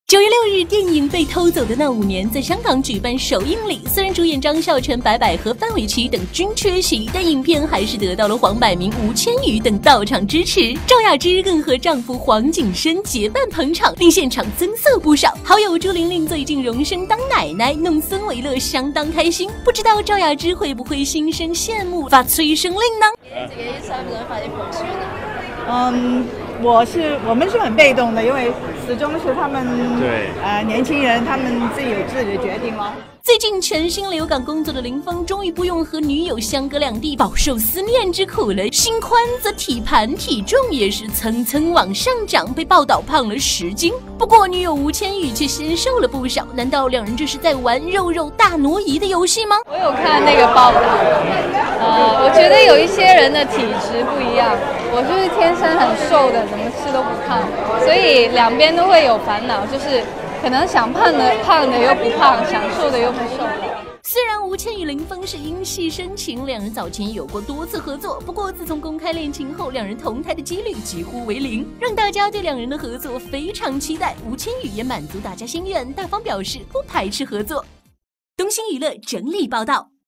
9月6日，电影《被偷走的那5年》在香港举办首映礼。虽然主演张孝全、白百合、范玮琪等均缺席，但影片还是得到了黄百鸣、吴千语等到场支持。赵雅芝更和丈夫黄景生结伴捧场，令现场增色不少。好友朱玲玲最近荣升当奶奶，弄孙维乐相当开心。不知道赵雅芝会不会心生羡慕，發催生令呢？ 自己想唔想快啲抱孫啊？ 我们是很被动的，因为始终是他们年轻人，他们自己有自己的决定咯。 最近全新留港工作的林峰，终于不用和女友相隔两地，饱受思念之苦了。心宽则体盘，体重也是蹭蹭往上涨，被报道胖了10斤。不过女友吴千语却先瘦了不少，难道两人这是在玩肉肉大挪移的游戏吗？ 我有看那个报道，我觉得有一些人的体质不一样，我就是天生很瘦的，怎么吃都不胖，所以两边都会有烦恼，就是可能想胖的又不胖，想瘦的又不瘦。 虽然吴千语、林峰是因戏生情，两人早前有过多次合作，不过自从公开恋情后，两人同台的几率几乎为0，让大家对两人的合作非常期待。吴千语也满足大家心愿，大方表示不排斥合作。东星娱乐整理报道。